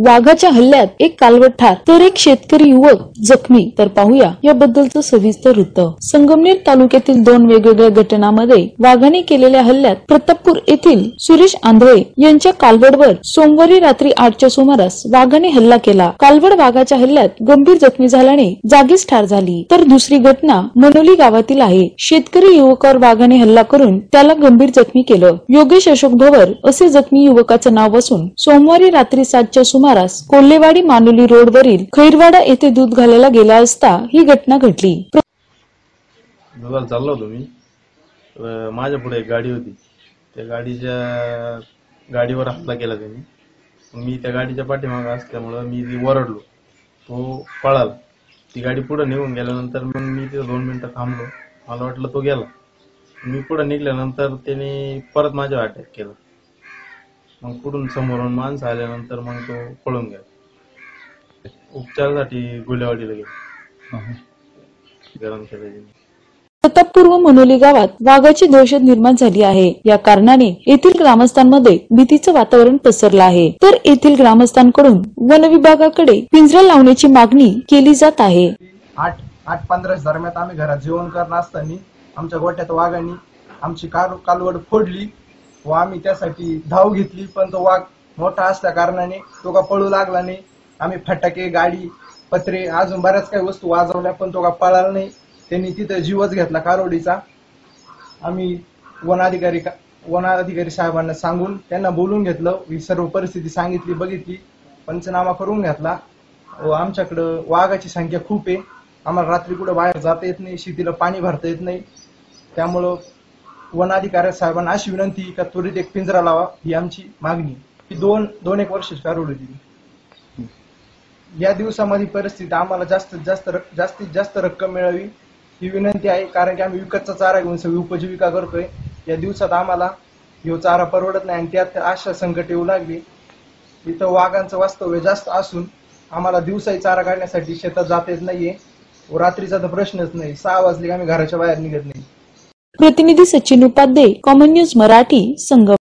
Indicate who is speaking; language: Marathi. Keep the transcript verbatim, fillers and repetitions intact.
Speaker 1: वाघाच्या हल्ल्यात एक कालवड ठार तर एक शेतकरी युवक जखमी। तर पाहूया याबद्दलचं सविस्तर वृत्त। संगमनेर तालुक्यातील दोन वेगवेगळ्या घटनांमध्ये वाघाने केलेल्या हल्ल्यात प्रतापपूर येथील सुरेश आंधळे यांच्या कालवडवर सोमवारी रात्री आठच्या सुमारास वाघाने हल्ला केला। कालवड वाघाच्या हल्ल्यात गंभीर जखमी झाल्याने जागीच ठार झाली। तर दुसरी घटना मनोली गावातील आहे। शेतकरी युवकावर वाघाने हल्ला करून त्याला गंभीर जखमी केलं। योगेश अशोक भवर असे जखमी युवकाचं नाव असून सोमवारी रात्री सातच्या सुमारास कोल्हेवाडी मानुली रोड वरील खैरवाडा येथे दूध घालायला गेला असता ही घटना घडली।
Speaker 2: दुधाला चाललो होतो मी, माझ्या पुढे एक गाडी होती। त्या गाडीच्या गाडीवर हल्ला केला त्यांनी। मी त्या गाडीच्या पाठीमागे असल्यामुळे मी ती ओरडलो, तो पळाला। ती गाडी पुढे निघून गेल्यानंतर मग मी तिथे दोन मिनिटं थांबलो। मला वाटलं तो गेला। मी पुढे निघाल्यानंतर त्याने परत माझ्यावर अटॅक केला। मग पुढून समोरून माणसं आल्यानंतर मग तो पळून गेला। उपचारासाठी गुलेवाडीला गेला गरम केलं।
Speaker 1: प्रतापपूर व मनोली गावात वाघाची दहशत निर्माण झाली आहे। या कारणाने येथील ग्रामस्थांमध्ये भीतीचं वातावरण पसरलं आहे। तर येथील ग्रामस्थांकडून वन विभागाकडे पिंजरा लावण्याची मागणी केली जात आहे।
Speaker 3: आठ आठ पंधरा दरम्यान आम्ही घरात जेवण करत असताना आमच्या गोट्यात वाघाने आमची कालवड फोडली व आम्ही त्यासाठी धाव घेतली, पण तो वाघ मोठा असल्या कारणाने तो का पळू लागला नाही। आम्ही फटाके, गाडी, पत्रे अजून बऱ्याच काही वस्तू वाजवल्या, पण तो का पळाला नाही। त्यांनी तिथे जीवच घेतला कालवडीचा। आम्ही वनाधिकारी वनाधिकारी साहेबांना सांगून त्यांना बोलून घेतलं, ही सर्व परिस्थिती सांगितली, बघितली, पंचनामा करून घेतला। व आमच्याकडं वाघाची संख्या खूप आहे। आम्हाला रात्री कुठे बाहेर जाता येत नाही, शेतीला पाणी भरता येत नाही। त्यामुळं वनाधिकारी साहेबांना अशी विनंती का त्वरित एक पिंजरा लावा, ही आमची मागणी। ही दोन दोन एक वर्षाची कालवड होती। या दिवसामध्ये परिस्थिती आम्हाला जास्तीत जास्त जास्तीत जास्त रक्कम मिळावी ही विनंती आहे, कारण की आम्ही विकतचा चारा घेऊन सगळी उपजीविका करतोय। या दिवसात आम्हाला ह्यो चारा परवडत नाही आणि त्यात अशा संकट येऊ लागली। इथं वाघांचं वास्तव्य जास्त असून आम्हाला दिवसाही चारा काढण्यासाठी शेतात जाता येत नाहीये व रात्रीचा तर प्रश्नच नाही। सहा वाजले आम्ही घराच्या बाहेर निघत नाही।
Speaker 1: प्रतिनिधी सचिन उपाध्ये, कॉमन न्यूज मराठी, संगम।